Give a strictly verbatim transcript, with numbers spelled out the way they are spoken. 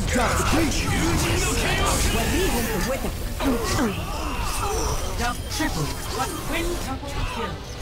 Drop the beat. Well, he went the wicked. Double, triple, what quintuple kill.